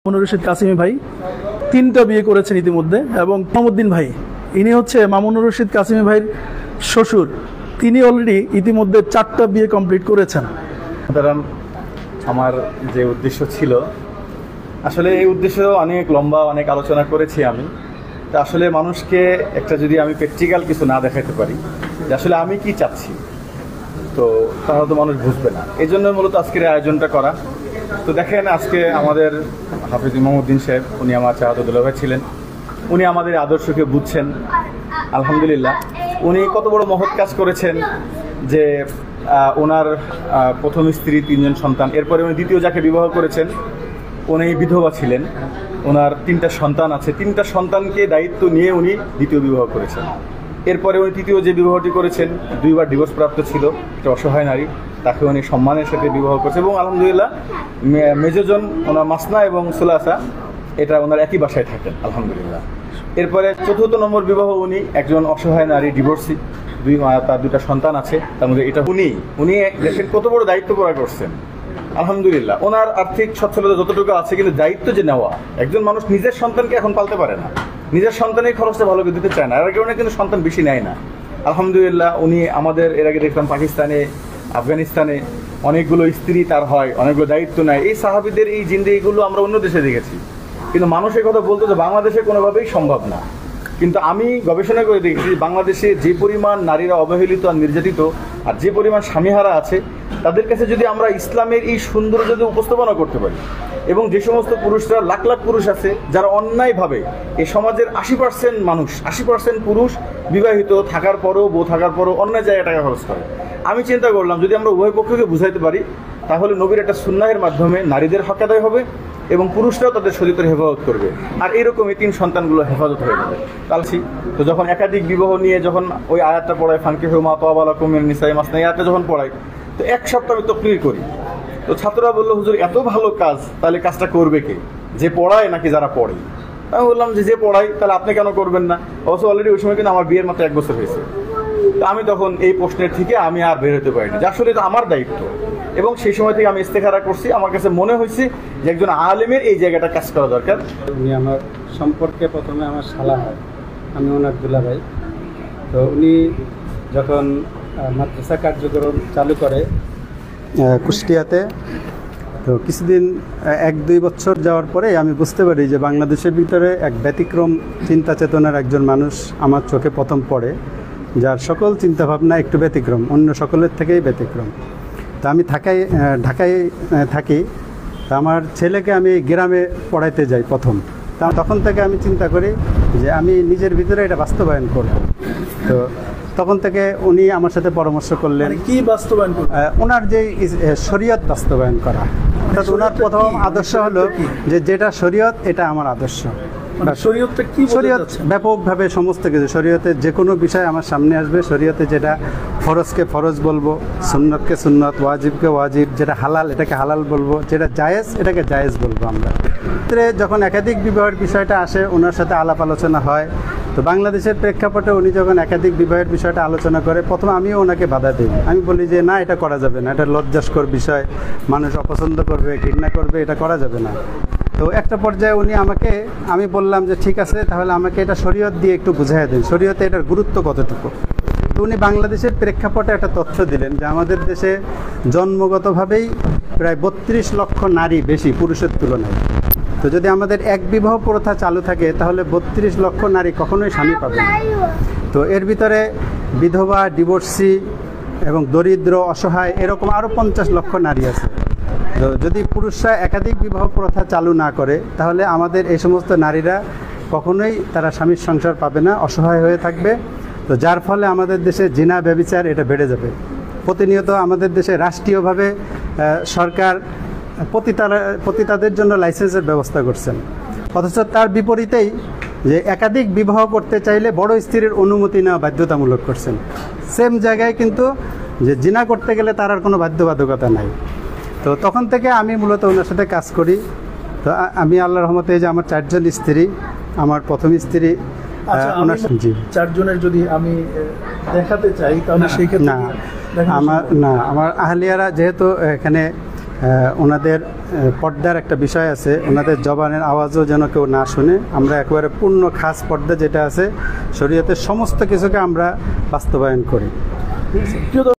মামুনুর রশিদ কাসিমি ভাই তিনটা বিয়ে করেছেন ইতিমধ্যে, এবং মামুদ্দিন ভাই ইনি হচ্ছে মামুনুর রশিদ কাসিমি ভাইয়ের শ্বশুর। তিনি অলরেডি ইতিমধ্যে 4টা বিয়ে কমপ্লিট করেছেন। সুতরাং আমার যে উদ্দেশ্য ছিল, আসলে এই উদ্দেশ্য অনেক লম্বা, অনেক আলোচনা করেছি আমি। তা আসলে মানুষকে একটা যদি আমি প্র্যাকটিক্যাল কিছু না দেখাতে পারি যে আসলে আমি কি চাচ্ছি, তো তাহলে তো মানুষ বুঝবে না। এই জন্য মূলত আজকের আয়োজনটা করা। তো দেখেন, আজকে আমাদের হাফিজ ইমামউদ্দিন সাহেব, উনি আমার চাচাতো দুলা ভাই ছিলেন। উনি আমাদের আদর্শকে বুঝছেন, আলহামদুলিল্লাহ। উনি কত বড় মহৎ কাজ করেছেন যে ওনার প্রথম স্ত্রী 3জন সন্তান, এরপরে উনি দ্বিতীয় যাকে বিবাহ করেছেন উনি বিধবা ছিলেন। ওনার 3টা সন্তান আছে, 3টা সন্তানকে দায়িত্ব নিয়ে উনি দ্বিতীয় বিবাহ করেছেন। এরপরে উনি তৃতীয় যে বিবাহটি করেছেন 2বার ডিভোর্স প্রাপ্ত ছিল, একটা অসহায় নারী, তাকে উনি সম্মানের সাথে বিবাহ করেছেন। এবং আলহামদুলিল্লাহ মেজজন ওনার মাসনা এবং সুলাসা, এটা ওনার একই বাসায় থাকেন, আলহামদুলিল্লাহ। এরপরে 4র্থ নম্বর বিবাহ, উনি একজন অসহায় নারী, ডিভোর্সি, তার 2টা সন্তান আছে। তার মধ্যে এটা উনি দেশের কত বড় দায়িত্ব পুরা করছেন, আলহামদুলিল্লাহ। ওনার আর্থিক সচ্ছলতা যতটুকু আছে, কিন্তু দায়িত্ব যে নেওয়া, একজন মানুষ নিজের সন্তানকে এখন পালতে পারে না, নিজের সন্তানের খরচটা ভালো করে দিতে চায় না, এর কারণে কিন্তু সন্তান বেশি নেয় না, আলহামদুলিল্লাহ। উনি আমাদের এর আগে দেখলাম পাকিস্তানে, আফগানিস্তানে অনেকগুলো স্ত্রী তার হয়, অনেকগুলো দায়িত্ব নেয়। এই সাহাবীদের এই জিন্দেগিগুলো আমরা অন্য দেশে দেখেছি, কিন্তু মানুষের কথা বলতে যে বাংলাদেশে কোনোভাবেই সম্ভব না। কিন্তু আমি গবেষণা করে দেখেছি, বাংলাদেশে যে পরিমাণ নারীরা অবহেলিত আর নির্যাতিত, আর যে পরিমাণ স্বামীহারা আছে, তাদের কাছে যদি আমরা ইসলামের এই সৌন্দর্য যদি উপস্থাপনা করতে পারি, এবং যে সমস্ত পুরুষরা, লাখ লাখ পুরুষ আছে যারা অন্যায়ভাবে এই সমাজের 80% মানুষ, 80% পুরুষ বিবাহিত থাকার পরও, বউ থাকার পরও অন্যায় জায়গায় টাকা খরচ করে। আমি চিন্তা করলাম, যদি আমরা উভয় পক্ষকে বুঝাইতে পারি, তাহলে নবীর একটা সুন্নাহের মাধ্যমে নারীদের হক আদায় হবে এবং পুরুষরাও তাদের শরীরের হেফাজত করবে, আর এইরকম এই 3 সন্তানগুলো হেফাজত হয়ে যাবে। কালছি তো যখন একাধিক বিবাহ নিয়ে যখন ওই আয়াতটা পড়ায়, ফানকিহু মা তাবা লাকুম মিনান নিসাই মাসনা, এই আয়াতটা যখন পড়াই, তো 1 সপ্তাহ আমি তাকরীর করি। তো ছাত্ররা বললো, হুজুর এত ভালো কাজ, তাহলে কাজটা করবে কে, যে পড়ায় নাকি যারা পড়ে? আমি বললাম যে পড়াই, তাহলে আপনি কেন করবেন না? অবশ্য অলরেডি ওই সময় কিন্তু আমার বিয়ের মাত্র 1 বছর হয়েছে। তো আমি তখন এই প্রশ্নের থেকে আমি আর বের হতে পারিনি, যে আসলে এটা আমার দায়িত্ব। এবং সেই সময় থেকে আমি ইস্তেখারা করছি, আমার কাছে মনে হয়েছে যে একজন আলেমের এই জায়গাটা কাজ করা দরকার। উনি আমার সম্পর্কে প্রথমে আমার শালা হয়, আমি ওনার দুলা ভাই। তো উনি যখন মাদ্রাসা কার্যক্রম চালু করে কুষ্টিয়াতে, তো কিছুদিন 1-2 বছর যাওয়ার পরে আমি বুঝতে পারি যে বাংলাদেশের ভিতরে এক ব্যতিক্রম চিন্তা চেতনার একজন মানুষ আমার চোখে প্রথম পড়ে, যার সকল চিন্তাভাবনা একটু ব্যতিক্রম, অন্য সকলের থেকেই ব্যতিক্রম। তা আমি ঢাকায় থাকি, তা আমার ছেলেকে আমি গ্রামে পড়াইতে যাই প্রথম। তা তখন থেকে আমি চিন্তা করি যে আমি নিজের ভিতরে এটা বাস্তবায়ন করব। তো তখন থেকে উনি আমার সাথে পরামর্শ করলেন, কি বাস্তবায়ন করবেন? ওনার যে শরীয়ত বাস্তবায়ন করা, অর্থাৎ ওনার প্রথম আদর্শ হলো যে যেটা শরীয়ত এটা আমার আদর্শ। শরীয়তটা কি? শরীয়ত ব্যাপকভাবে সমস্ত কিছু, শরীয়তের যে কোনো বিষয় আমার সামনে আসবে, শরীয়তে যেটা ফরজকে ফরজ বলবো, সুন্নতকে সুন্নত, ওয়াজিবকে ওয়াজিব, যেটা হালাল এটাকে হালাল বলবো, যেটা জায়েজ এটাকে জায়েজ বলবো আমরা। যখন একাধিক বিবাহের বিষয়টা আসে, ওনার সাথে আলাপ আলোচনা হয়। তো বাংলাদেশের প্রেক্ষাপটে উনি যখন একাধিক বিবাহের বিষয়টা আলোচনা করে, প্রথমে আমিও ওনাকে বাধা দিই। আমি বলি যে না, এটা করা যাবে না, এটা লজ্জাস্কর বিষয়, মানুষ অপছন্দ করবে, ঘৃণা করবে, এটা করা যাবে না। তো একটা পর্যায়ে আমি বললাম যে ঠিক আছে, তাহলে আমাকে এটা শরীয়ত দিয়ে একটু বুঝাইয়া দিন, শরীয়তে এটার গুরুত্ব কতটুকু। তো উনি বাংলাদেশের প্রেক্ষাপটে একটা তথ্য দিলেন যে আমাদের দেশে জন্মগতভাবেই প্রায় 32 লক্ষ নারী বেশি পুরুষের তুলনায়। তো যদি আমাদের এক বিবাহ প্রথা চালু থাকে, তাহলে 32 লক্ষ নারী কখনোই স্বামী পাবে না। তো এর ভিতরে বিধবা, ডিভোর্সি এবং দরিদ্র, অসহায়, এরকম আরও 50 লক্ষ নারী আছে। তো যদি পুরুষরা একাধিক বিবাহ প্রথা চালু না করে, তাহলে আমাদের এই সমস্ত নারীরা কখনোই তারা স্বামীর সংসার পাবে না, অসহায় হয়ে থাকবে। তো যার ফলে আমাদের দেশে জিনা, ব্যভিচার এটা বেড়ে যাবে। প্রতিনিয়ত আমাদের দেশে রাষ্ট্রীয়ভাবে সরকার পতিতাদের জন্য লাইসেন্সের ব্যবস্থা করছেন, অথচ তার বিপরীতেই যে একাধিক বিবাহ করতে চাইলে বড় স্ত্রীর অনুমতি নেওয়া বাধ্যতামূলক করছেন। সেম জায়গায় কিন্তু যে জিনা করতে গেলে তার আর কোনো বাধ্যবাধকতা নাই। তো তখন থেকে আমি মূলত ওনার সাথে কাজ করি। তো আমি আল্লাহর রহমতে, যে আমার 4জন স্ত্রী, আমার প্রথম স্ত্রী ওনার। জি, 4 জনের যদি আমি দেখাতে চাই, তাহলে সেই ক্ষেত্রে আমার আহলিয়ারা যেহেতু এখানে ওনাদের পর্দার একটা বিষয় আছে, ওনাদের জবানের আওয়াজও যেন কেউ না শুনে। আমরা একেবারে পূর্ণ খাস পর্দা যেটা আছে শরীয়তের সমস্ত কিছুকে আমরা বাস্তবায়ন করি। প্রিয়